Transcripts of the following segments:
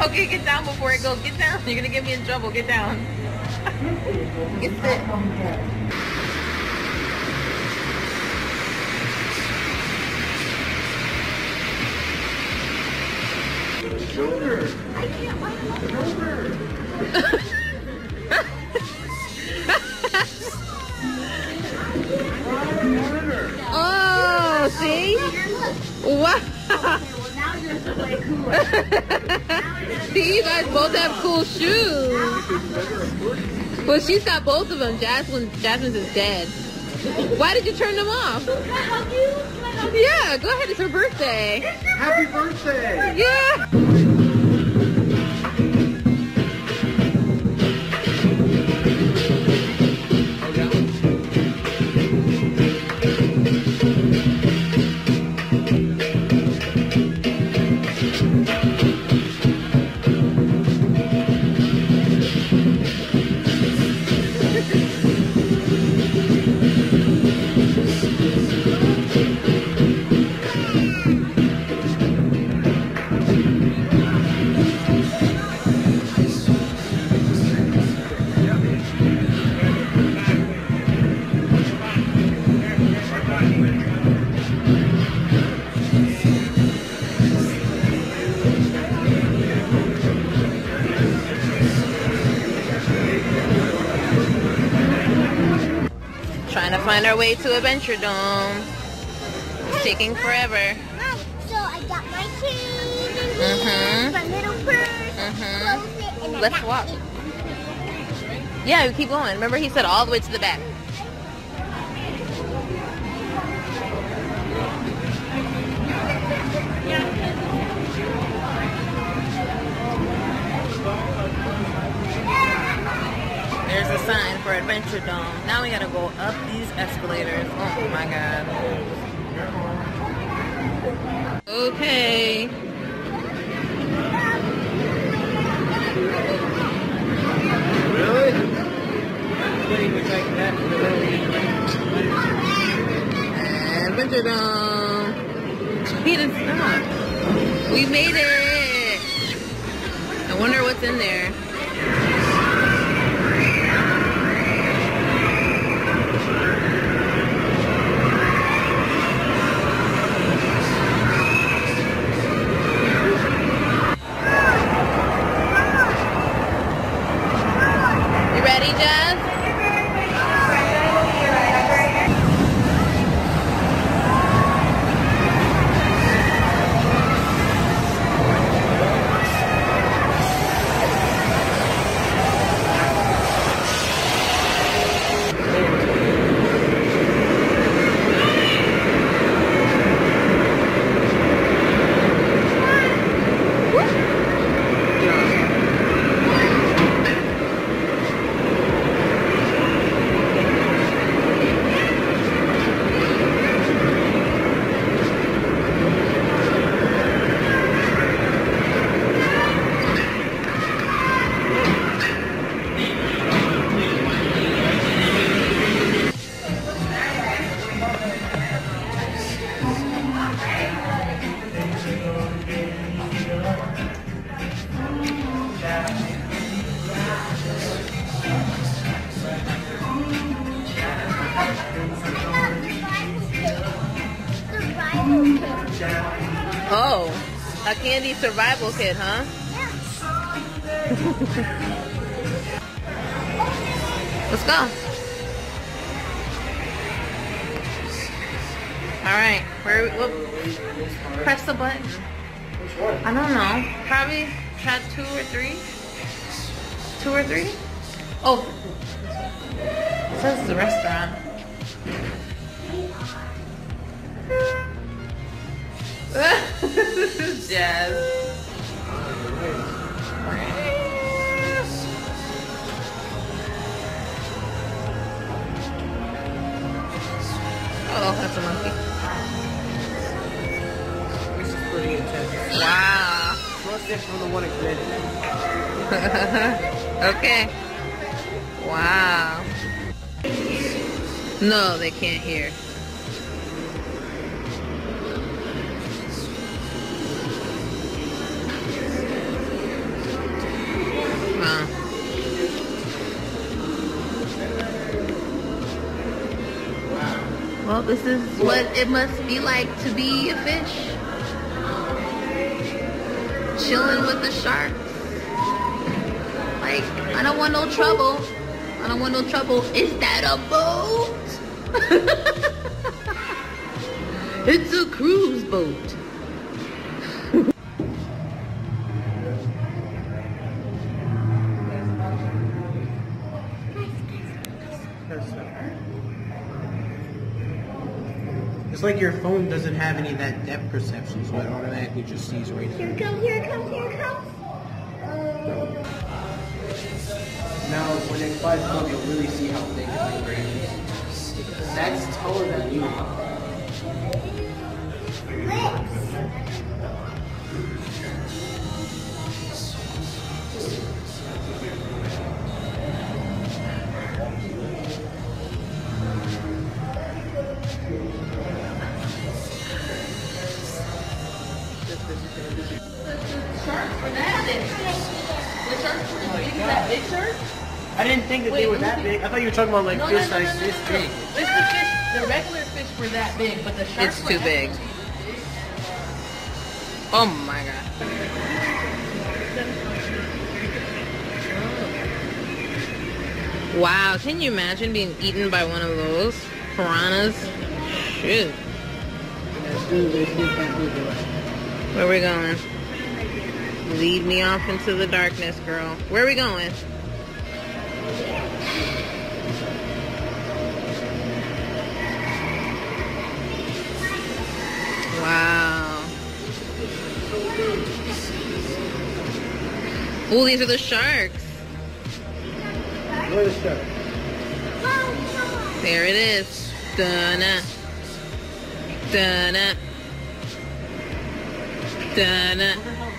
Okay, get down before it goes. Get down. You're gonna get me in trouble. Get down. Get sit. Shoulder. I can't find my shoulder. Oh, see? Wow. See, you guys both have cool shoes. Well, she's got both of them. Jasmine's is dead. Why did you turn them off? Can I help you? Can I help you? Yeah, go ahead. It's her birthday. Happy birthday! Yeah. Trying to find our way to Adventure Dome. It's taking forever. Mom, so I got my chain in here, my little purse, close it, and I Let's got walk. it. Yeah, we keep going. Remember, he said all the way to the back. There's a sign for Adventure Dome. Now we gotta go up these escalators. Oh my god. Okay. Really? Adventure Dome. He didn't stop. We made it. I wonder what's in there. You ready, Jazz? Oh, a candy survival kit, huh? Let's go. All right, we'll press the button. I don't know. Probably try 2 or 3. 2 or 3? Oh, it says the restaurant. This is Jazz. Oh, that's a monkey. This is pretty intense. Wow. What's different from the one at Greenwich? Okay. Wow. No, they can't hear. This is what it must be like to be a fish. Chilling with the sharks. Like, I don't want no trouble. I don't want no trouble. Is that a boat? It's a cruise boat. It's like your phone doesn't have any of that depth perception, so it automatically just sees right Here through. it comes, here it comes, here it comes. Now, when it flies up, you'll really see how big the brain is. That's taller than you. Big shark? I didn't think that they were that big. I thought you were talking about like fish size this big. Just the fish, the regular fish were that big, but the sharks It's were too big. Oh my god. Wow, can you imagine being eaten by one of those piranhas? Shoot. Where are we going? Lead me off into the darkness, girl. Where are we going? Wow. Oh, these are the sharks. Where the shark? There it is. Dun-na. Dun-na. Dun-na.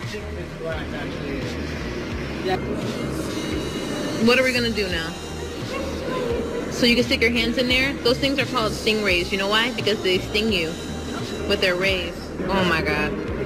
What are we gonna do now? So you can stick your hands in there? Those things are called stingrays. You know why? Because they sting you with their rays. Oh my god.